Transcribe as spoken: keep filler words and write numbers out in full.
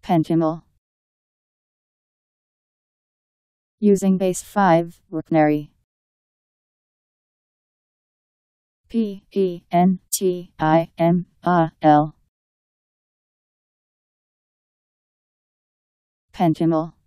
Pentimel. Using base five, Worknary. P E N T I M A L. Pentimel.